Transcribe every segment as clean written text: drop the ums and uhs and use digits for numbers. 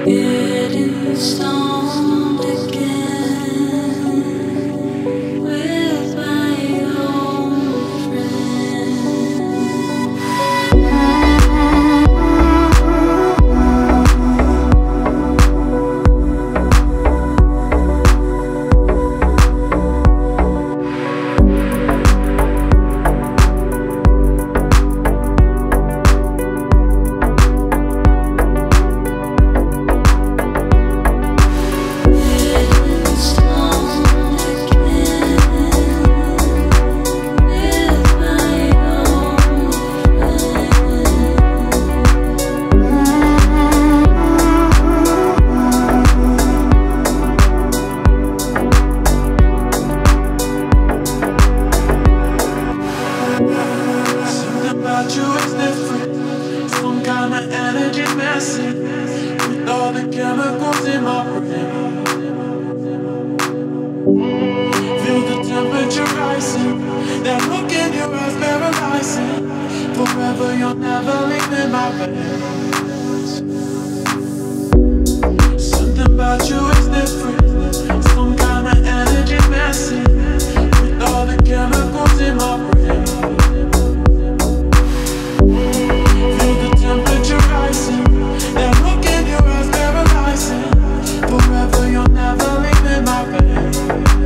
Getting stoned again with my old friend. With all the chemicals in my brain, feel the temperature rising. That look in your eyes paralyzing. Forever you'll never leave in my veins. Something about you is different. Some kind of energy messing with all the chemicals in my brain. Feel the temperature rising. That look in your eyes paralyzing. Forever you'll never leave in my veins.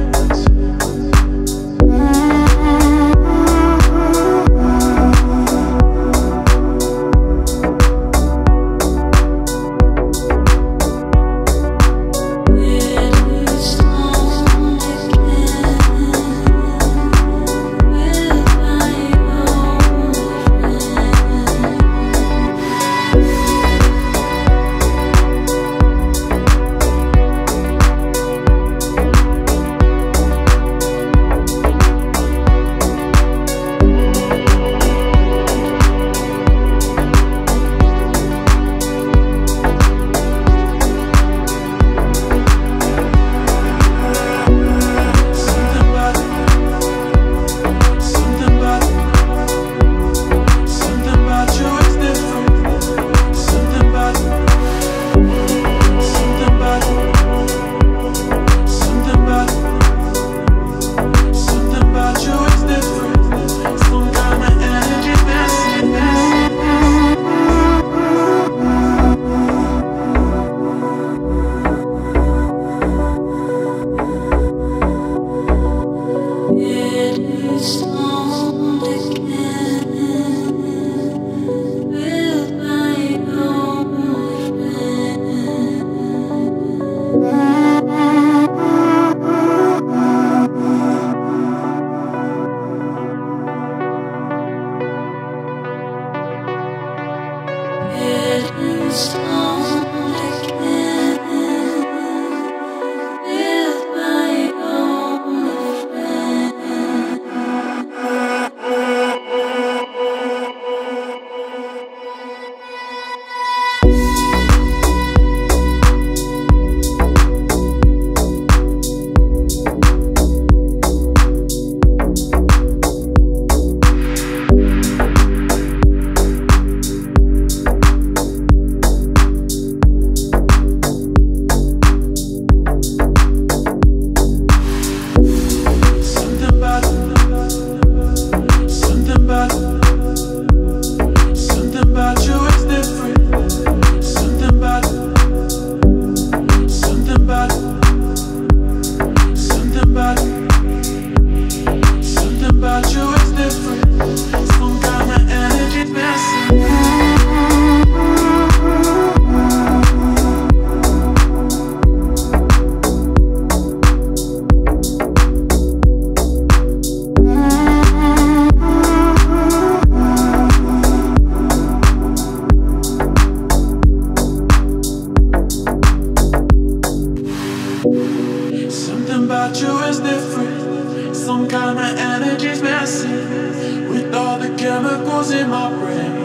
Something about you is different. Some kind of energy's messing with all the chemicals in my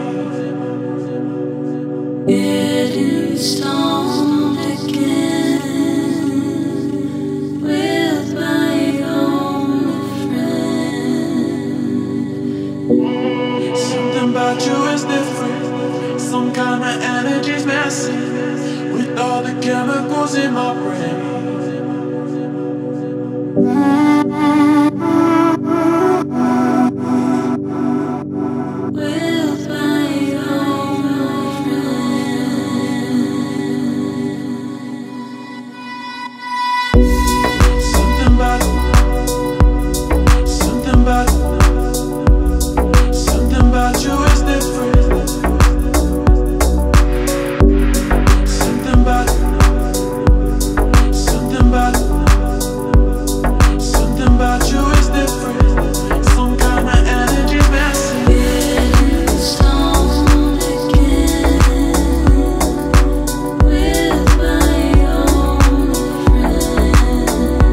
brain. Getting stoned again with my old friend. Something about you is different. Some kind of energy's messing with all the chemicals in my brain. With my own friend. Something about you is different. Something about you is different. Some kind of energy messing. Getting stoned again with my own friend.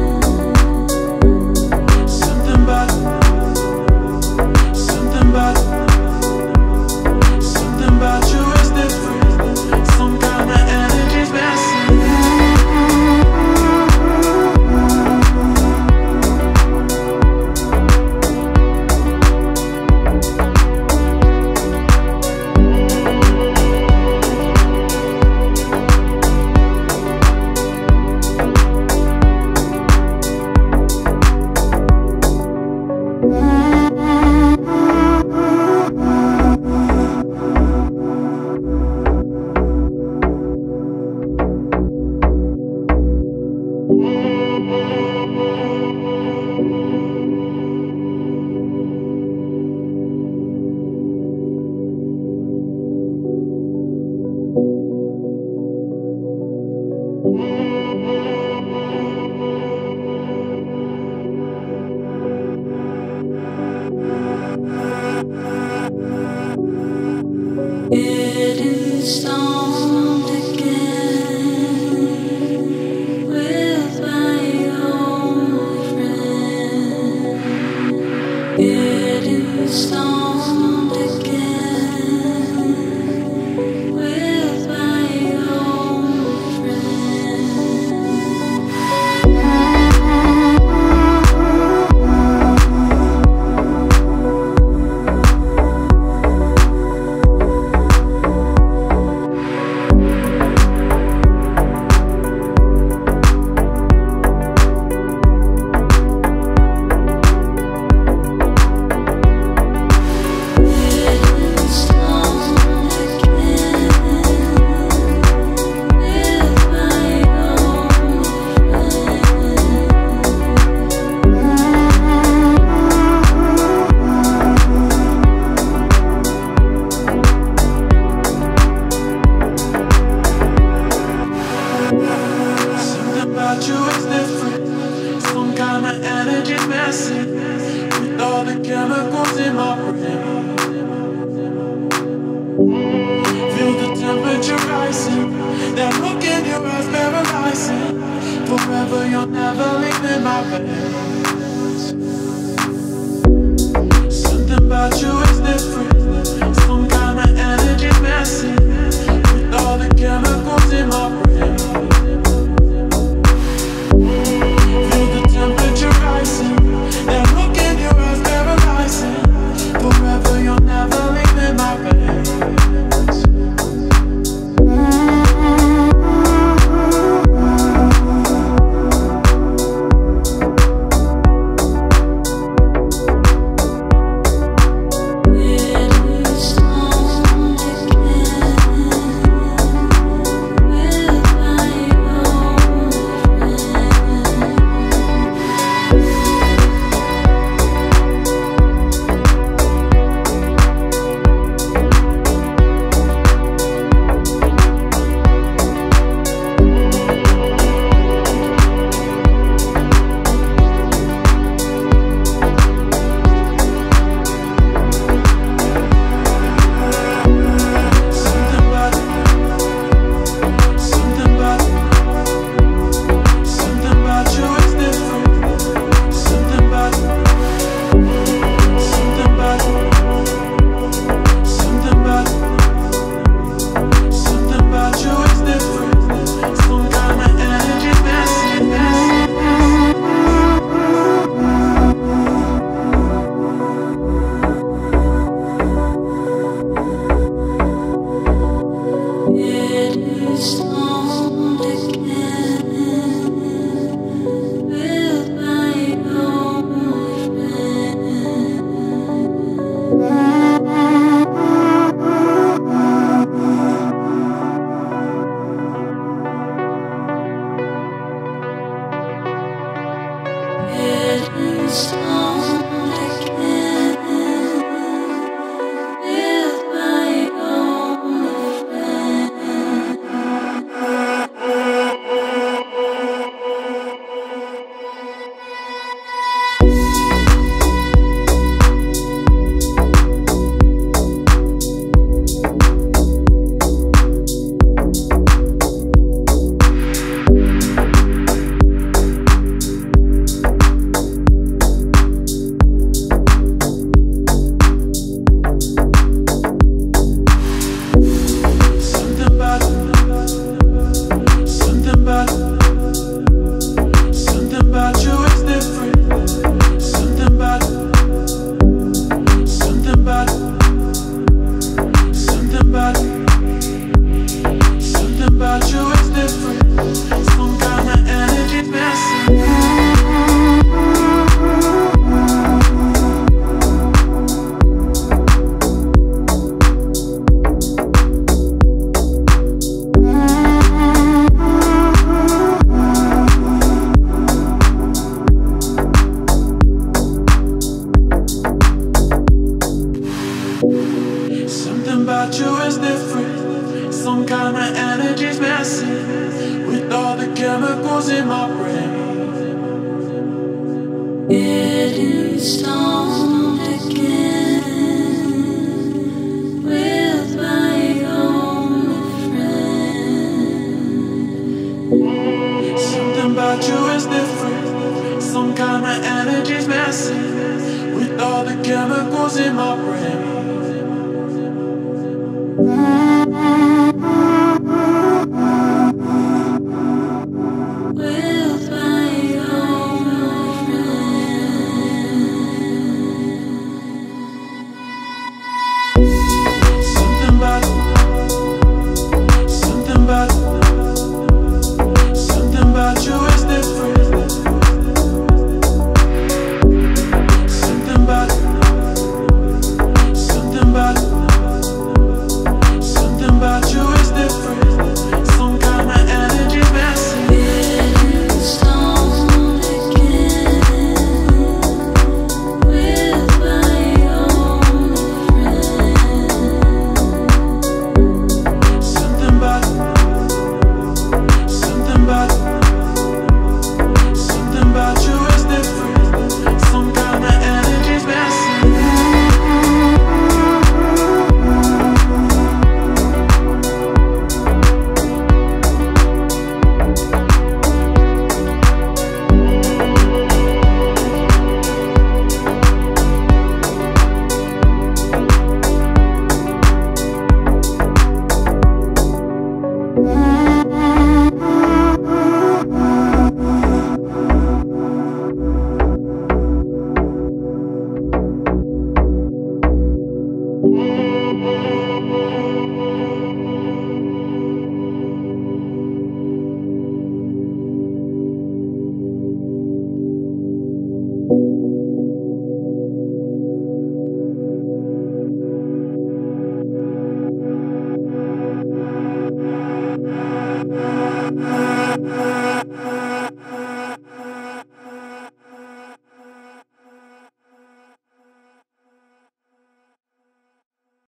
Something about you is different. Some kind of energy's messing. Getting stoned again with my own friend. Getting stoned again with my own friend. You is different. Some kind of energy messing with all the chemicals in my brain. Feel the temperature rising. That look in your eyes paralyzing. Forever you'll never leave in my bed. Something about you is different. Some kind of energy messing with all the chemicals in my brain. Feel the temperature rising. That look in your eyes paralyzing. Forever you'll never leave in my bed. Getting stoned again. Some kind of energy's messing with all the chemicals in my brain. Getting stoned again with my only friend. Something about you is different. Some kind of energy's messing with all the chemicals in my brain. With my only friend. Something about you is different. Something about you is different. Some kind of energy messing. Getting stoned again with my only friend. Something about you is different. Some kind of energy's messing.